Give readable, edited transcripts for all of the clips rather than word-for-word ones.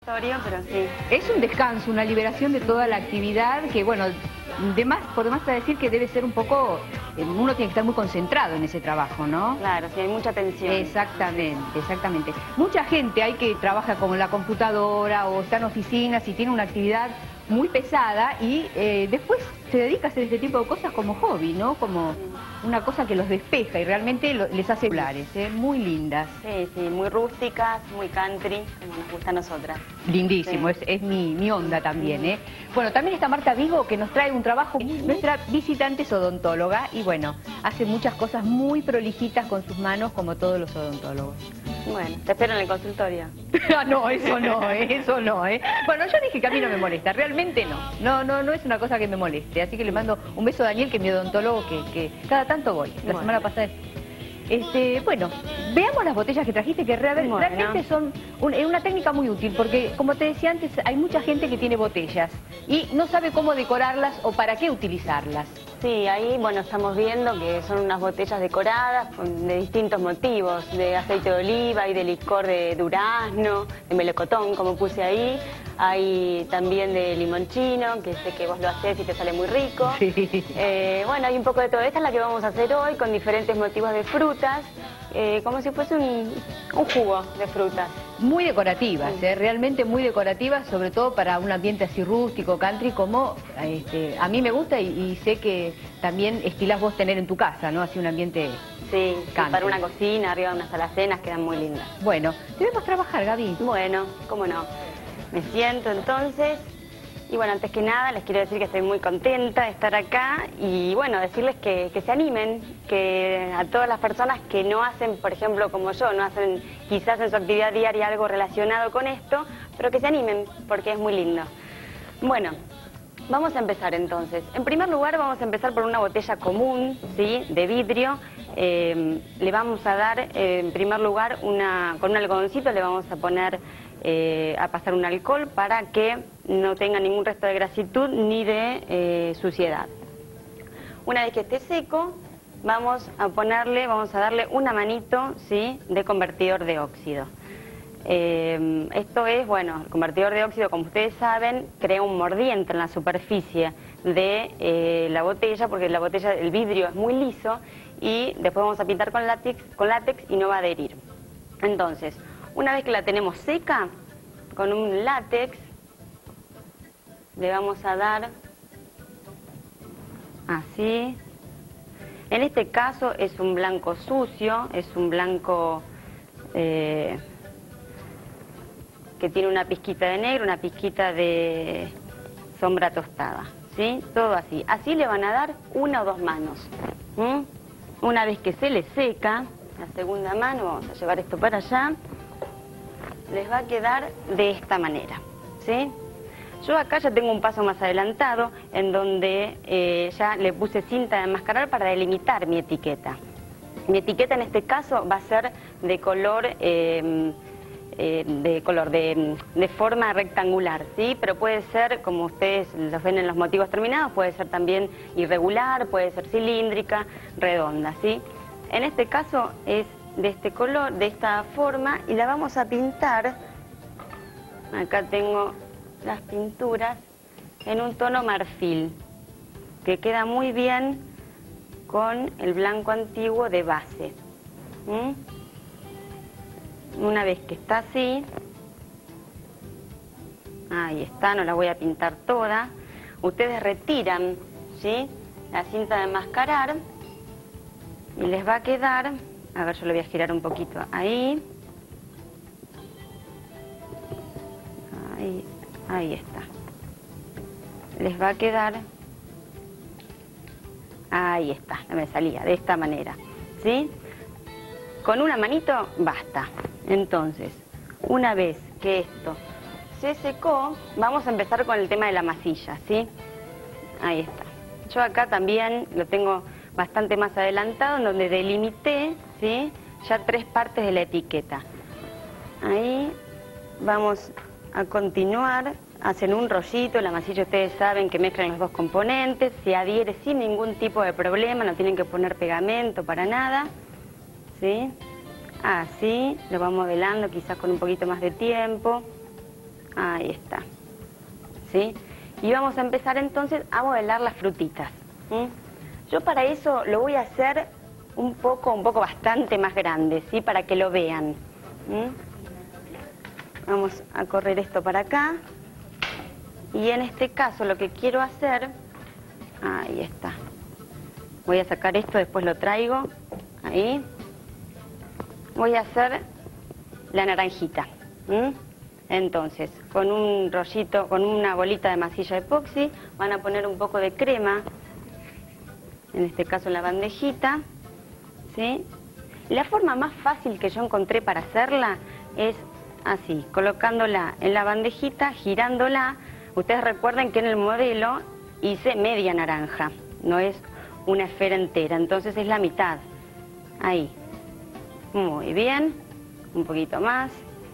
Pero sí. Es un descanso, una liberación de toda la actividad que, bueno, por demás está decir que debe ser un poco, uno tiene que estar muy concentrado en ese trabajo, ¿no? Claro, sí, hay mucha tensión. Exactamente, exactamente. Mucha gente hay que trabaja con la computadora o está en oficinas y tiene una actividad muy pesada y después se dedica a hacer este tipo de cosas como hobby, ¿no? Como una cosa que los despeja y realmente les hace hablares, muy lindas. Sí, sí, muy rústicas, muy country, como nos gusta a nosotras. Lindísimo, Sí. es mi onda también, ¿eh? Bueno, también está Marta Vigo, que nos trae un trabajo. Nuestra visitante es odontóloga y, bueno, hace muchas cosas muy prolijitas con sus manos, como todos los odontólogos. Bueno, te espero en el consultorio. Ah, no, eso no, eso no, ¿eh? Bueno, yo dije que a mí no me molesta, realmente no. No es una cosa que me moleste. Así que le mando un beso a Daniel, que es mi odontólogo, que cada tanto voy. La semana pasada... bueno, veamos las botellas que trajiste, que realmente son una técnica muy útil, porque como te decía antes, hay mucha gente que tiene botellas y no sabe cómo decorarlas o para qué utilizarlas. Sí, ahí, bueno, estamos viendo que son unas botellas decoradas de distintos motivos, de aceite de oliva y de licor de durazno, de melocotón, como puse ahí. Hay también de limonchino, que sé que vos lo hacés y te sale muy rico. Sí. Bueno, hay un poco de todo. Esta es la que vamos a hacer hoy, con diferentes motivos de frutas, como si fuese un jugo de frutas. Muy decorativas, realmente muy decorativas, sobre todo para un ambiente así rústico, country, como a mí me gusta y sé que también estilás vos tener en tu casa, ¿no? Así un ambiente sí, country. Para una cocina, arriba de unas alacenas, quedan muy lindas. Bueno, debemos trabajar, Gaby. Bueno, cómo no. Me siento entonces. Y bueno, antes que nada les quiero decir que estoy muy contenta de estar acá y bueno, decirles que se animen, que a todas las personas que no hacen, por ejemplo, como yo, no hacen quizás en su actividad diaria algo relacionado con esto, pero que se animen porque es muy lindo. Bueno, vamos a empezar entonces. En primer lugar vamos a empezar por una botella común, ¿sí?, de vidrio. Le vamos a dar, en primer lugar, con un algodoncito le vamos a poner... a pasar un alcohol para que no tenga ningún resto de grasitud ni de suciedad. Una vez que esté seco, vamos a darle una manito, ¿sí?, de convertidor de óxido. Esto es, bueno, el convertidor de óxido, como ustedes saben, crea un mordiente en la superficie de la botella, porque la botella, el vidrio es muy liso y después vamos a pintar con látex y no va a adherir. Entonces, una vez que la tenemos seca, con un látex, le vamos a dar así. En este caso es un blanco sucio, es un blanco que tiene una pizquita de negro, una pizquita de sombra tostada, ¿sí? Todo así. Así le van a dar una o dos manos. Una vez que se le seca, la segunda mano, vamos a llevar esto para allá, les va a quedar de esta manera, ¿sí? Yo acá ya tengo un paso más adelantado en donde ya le puse cinta de enmascarar para delimitar mi etiqueta. Mi etiqueta en este caso va a ser de color, de forma rectangular, ¿sí? Pero puede ser, como ustedes los ven en los motivos terminados, puede ser también irregular, puede ser cilíndrica, redonda, ¿sí? En este caso es de este color, de esta forma, y la vamos a pintar. Acá tengo las pinturas en un tono marfil, que queda muy bien con el blanco antiguo de base. Una vez que está así, ahí está, no la voy a pintar toda. Ustedes retiran, ¿sí?, la cinta de enmascarar y les va a quedar... A ver, yo lo voy a girar un poquito ahí. Ahí está. Les va a quedar... Ahí está, no me salía, de esta manera, ¿sí? Con una manito basta. Entonces, una vez que esto se secó, vamos a empezar con el tema de la masilla, ¿sí? Ahí está. Yo acá también lo tengo bastante más adelantado, en donde delimité, ¿sí?, ya 3 partes de la etiqueta. Ahí vamos a continuar, hacen un rollito, la masilla ustedes saben que mezclan los dos componentes, se adhiere sin ningún tipo de problema, no tienen que poner pegamento para nada, ¿sí? Así, lo vamos modelando quizás con un poquito más de tiempo, Ahí está. ¿Sí? Y vamos a empezar entonces a modelar las frutitas. Yo para eso lo voy a hacer un poco bastante más grande, ¿sí? Para que lo vean. Vamos a correr esto para acá. Y en este caso lo que quiero hacer... Ahí está. Voy a sacar esto, después lo traigo. Ahí. Voy a hacer la naranjita. Entonces, con un rollito, con una bolita de masilla epoxi, van a poner un poco de crema, en este caso en la bandejita, ¿sí? La forma más fácil que yo encontré para hacerla es así, colocándola en la bandejita, girándola. Ustedes recuerden que en el modelo hice media naranja, no es una esfera entera, entonces es la mitad. Ahí. Muy bien, un poquito más.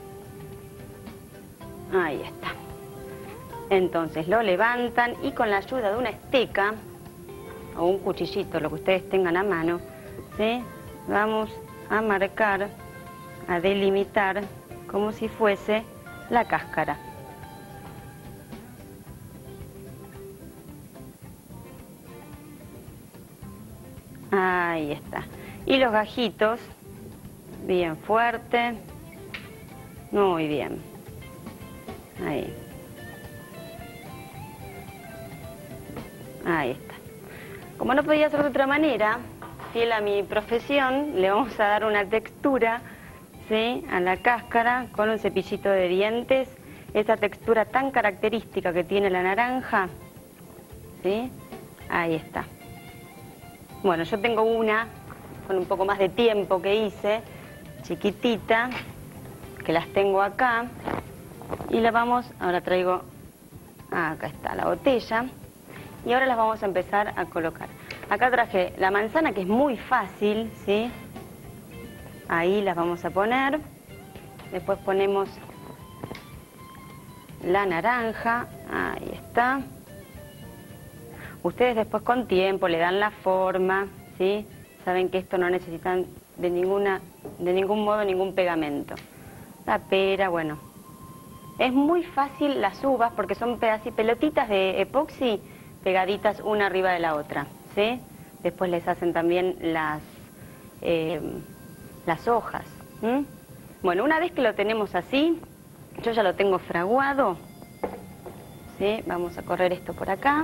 Ahí está. Entonces lo levantan y con la ayuda de una esteca o un cuchillito, lo que ustedes tengan a mano, ¿sí? Vamos a marcar, a delimitar como si fuese la cáscara. Ahí está. Y los gajitos, bien fuerte. Muy bien. Ahí. Ahí está. Como no podía ser de otra manera, fiel a mi profesión, le vamos a dar una textura, ¿sí? A la cáscara con un cepillito de dientes. Esa textura tan característica que tiene la naranja, ¿sí? Ahí está. Bueno, yo tengo una con un poco más de tiempo que hice, chiquitita, que las tengo acá. Y la vamos, ahora traigo, acá está la botella, y ahora las vamos a empezar a colocar. Acá traje la manzana, que es muy fácil, ¿sí? Ahí las vamos a poner. Después ponemos la naranja, ahí está. Ustedes después con tiempo le dan la forma, ¿sí? Saben que esto no necesitan de ningún modo ningún pegamento. La pera, bueno. Es muy fácil las uvas porque son pelotitas de epoxi pegaditas una arriba de la otra, ¿sí? Después les hacen también las hojas. Bueno, una vez que lo tenemos así, yo ya lo tengo fraguado, ¿sí? Vamos a correr esto por acá.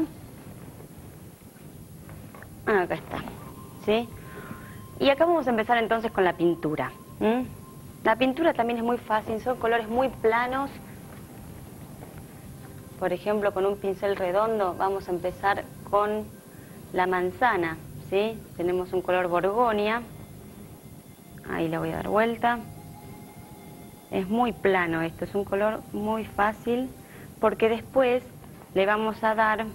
Acá está, ¿sí? Y acá vamos a empezar entonces con la pintura. La pintura también es muy fácil, son colores muy planos. Por ejemplo, con un pincel redondo vamos a empezar con la manzana, ¿sí? Tenemos un color borgonia. Ahí le voy a dar vuelta. Es muy plano esto, es un color muy fácil, porque después le vamos a dar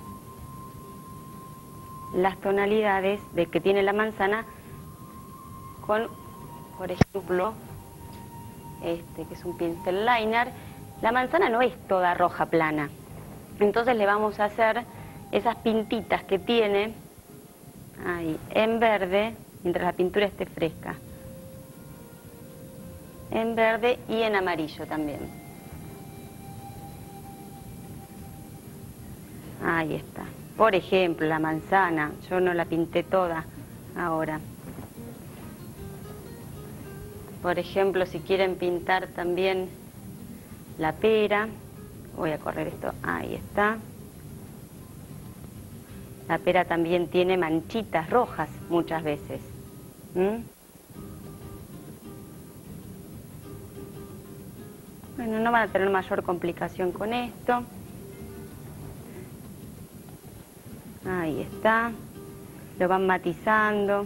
las tonalidades de que tiene la manzana con, por ejemplo, este que es un pincel liner. La manzana no es toda roja plana. Entonces le vamos a hacer esas pintitas que tiene ahí en verde, mientras la pintura esté fresca. En verde y en amarillo también. Ahí está. Por ejemplo, la manzana, yo no la pinté toda ahora. Por ejemplo, si quieren pintar también la pera, voy a correr esto, ahí está. La pera también tiene manchitas rojas muchas veces. Bueno, no van a tener mayor complicación con esto. Ahí está. Lo van matizando.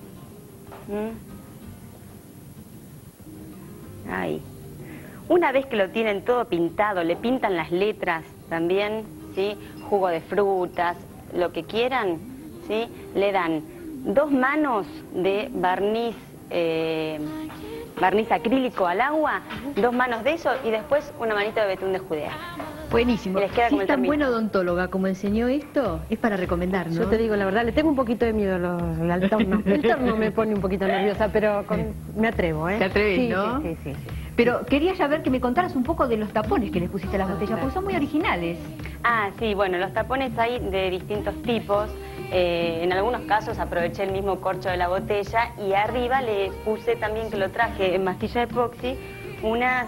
Ahí. Una vez que lo tienen todo pintado, le pintan las letras también, ¿sí? Jugo de frutas, lo que quieran, ¿sí? Le dan 2 manos de barniz, barniz acrílico al agua, 2 manos de eso y después una manita de betún de Judea. Buenísimo. Les queda si como es el tan termito. buena odontóloga como enseñó esto, es para recomendar, ¿no? Yo te digo la verdad, le tengo un poquito de miedo al torno. El torno me pone un poquito nerviosa, pero me atrevo, ¿eh? ¿Te atreves, sí, no? Sí. Pero quería ya ver que me contaras un poco de los tapones que les pusiste a las botellas, porque son muy originales. Ah, sí, bueno, los tapones hay de distintos tipos. En algunos casos aproveché el mismo corcho de la botella y arriba le puse también, que lo traje en mastilla de epoxi, unas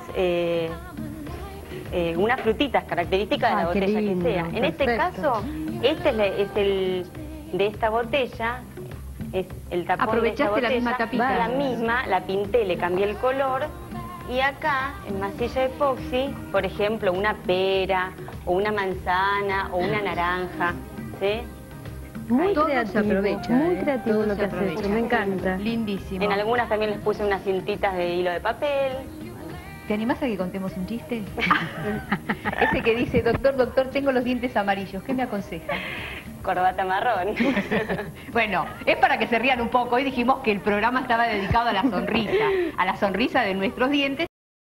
frutitas características de la botella que sea. En este caso, este es el de esta botella, es el tapón. Aprovechaste de esta botella, la misma tapita. la misma, la pinté, le cambié el color. Y acá, en masilla de epoxi, por ejemplo, una pera, o una manzana, o una naranja, ¿sí? Muy Todo creativo, se aprovecha, muy ¿eh? creativo Todo lo se que has aprovecha. hecho, me encanta. Lindísimo. En algunas también les puse unas cintitas de hilo de papel. ¿Te animás a que contemos un chiste? Ese que dice, doctor, doctor, tengo los dientes amarillos, ¿qué me aconseja? Corbata marrón. Bueno, es para que se rían un poco. Hoy dijimos que el programa estaba dedicado a la sonrisa de nuestros dientes.